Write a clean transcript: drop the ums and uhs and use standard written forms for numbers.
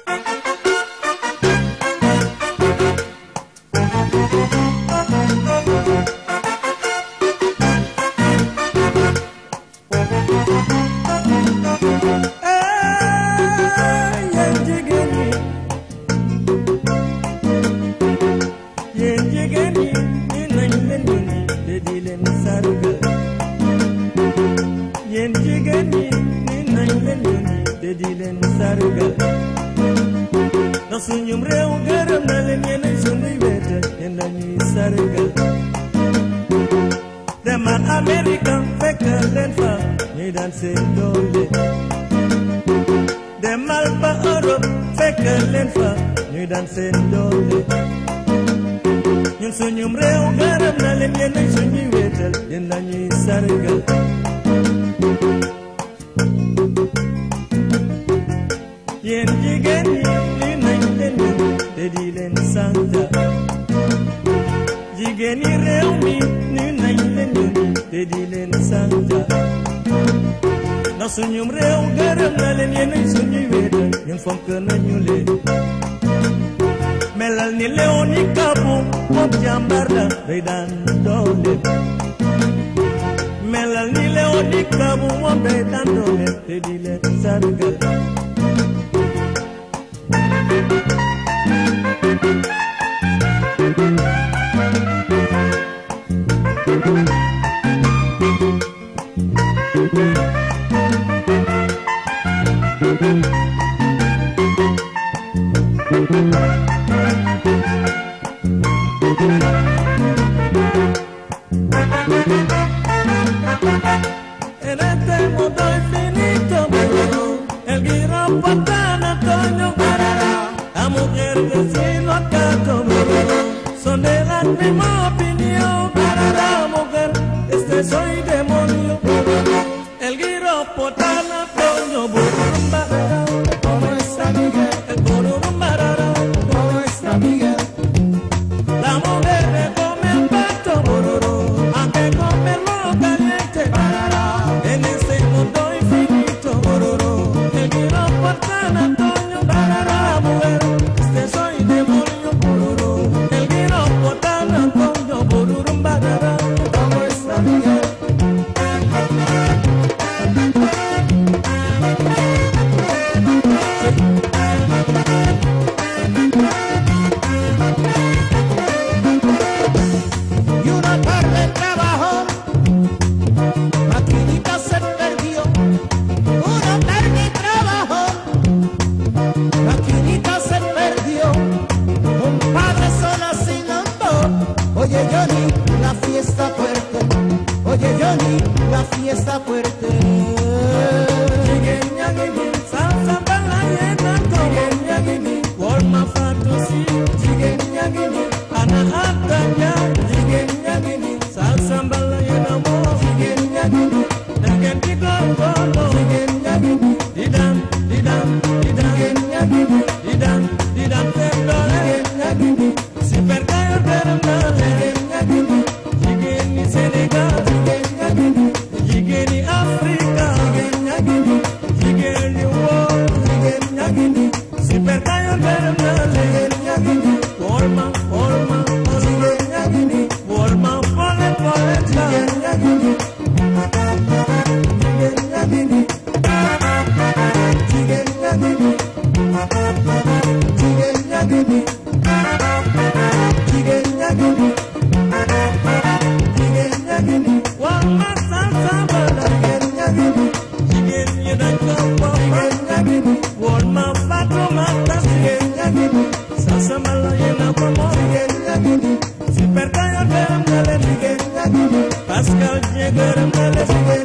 Sunyum rew gërëm na leen yéenay sunuy wéetal yéen lañuy sargal demal Amerika fekk leen fa ñuy daan seen doole demal ba Europe fekk leen fa ñuy daan seen doole ñun sunyum rew gërëm na leen yéenay sunuy wéetal yéen lañuy sargal yéen jigéen ñi te di leen sant jigéen ñi réew mi ñu nañ leen ñun te di leen sant ndax suñum réew gërëm na leen yéenay suñuy wéetal ñun fonk nañu leen melal ni Léoni Kabou moom jàmbar la day daan doole melal ni Léoni Kabou moom day daan doole te di leen sargal En este mundo infinito, el guiro portana, coño, parará. La mujer que si no acato, son de la misma opinión. Para la mujer, soy demonio. El guiro portana, coño, burum, parará. ¿Cómo está Miguel? El burum, parará. ¿Cómo está Miguel? La mujer me come el pato, bururu, aunque comerlo caliente, parará. En este mundo infinito, bururu, el guiro portana, coño, parará, mujer. Soy demonio, bururu. El guiro portana, coño, burum, parará. ¿Cómo está Miguel? Y una tarde trabajó, maquinita se perdió. Una tarde trabajó, maquinita se perdió. Un padre solo sin amor. Oye Johnny, la fiesta fuerte. Oye Johnny, la fiesta fuerte. Salsa para llena, jigeni, forma fantasy, jigeni, ana atanya, jigeni, salsa para llena mo, jigeni, dagenti gongolo, jigeni, didam, didam tendole, jigeni, super kayo termale, jigeni Senegal, jigeni Afrika, jigeni world, super kayo termale, forma, forma, Pascal Jagger,